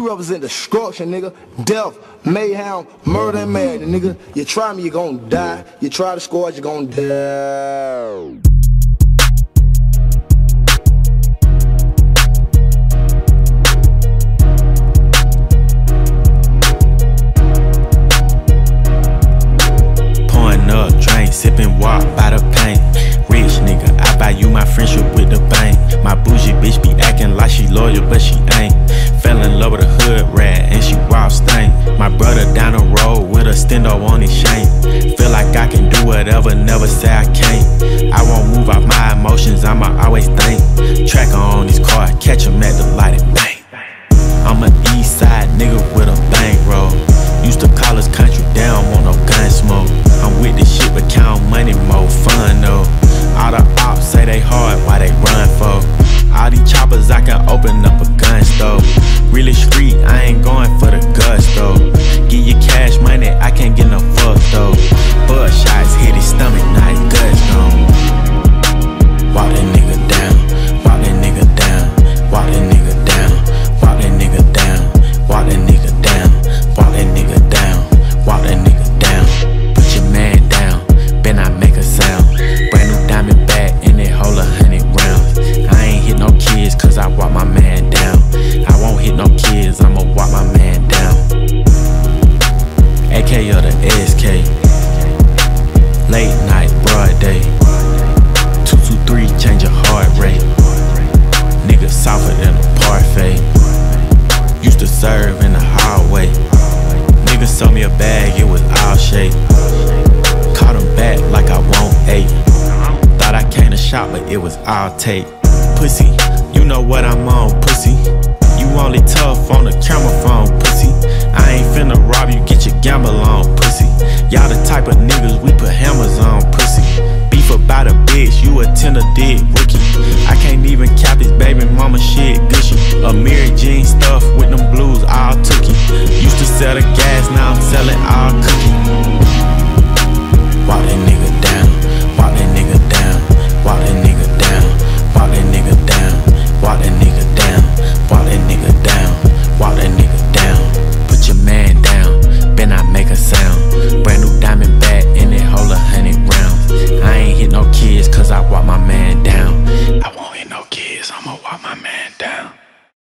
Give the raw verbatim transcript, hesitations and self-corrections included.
represent destruction, nigga. Death, mayhem, murder, and madness, nigga. You try me, you gon' die. You try to score, you gon' die. Sippin' walk by the paint. Rich nigga, I buy you my friendship with the bank. My bougie bitch be acting like she loyal, but she ain't. Fell in love with a hood rat and she wild stank. My brother down the road with a stendo on his chain. Feel like I can do whatever, never say I can't. I won't move off my emotions, I'ma always think. Tracker on this car, catch him at the light and bang. I'm a east side nigga with a bankroll. Used to call us country, they don't want no gun smoke. I'm with this shit, but count money, more fun though. All the ops say they hard, why they run for? All these choppers, I can open up a gun store. Really street, I ain't going for the gusto. Give you cash money, I can't get no fuck though. Bud shots hit his stomach, now his guts gone. Walk that nigga down, walk that nigga down, walk that nigga down, walk that nigga down, walk that nigga down, walk that nigga down, walk that nigga down. Put your man down, ben I make a sound. Brand new diamond bag and it hold a hundred rounds. I ain't hit no kids cause I walk my man down. I won't hit no kids, I'ma walk my man down. A K or the S K. Late night, broad day. Two two three, change your heart rate. Nigga softer than a parfait. Used to serve in the hallway. Nigga sold me a bag, it was all shake. Caught him back like I want eight. Thought I came to shop, but it was all tape. Pussy, you know what I'm on, pussy. You only tough on the camera phone, pussy. I ain't finna rob you, get your gamble on, pussy. Y'all the type of niggas we put hammers on, pussy. Beef about a bitch, you a tender dick rookie. I can't even cap his baby mama shit, gushy. A mirror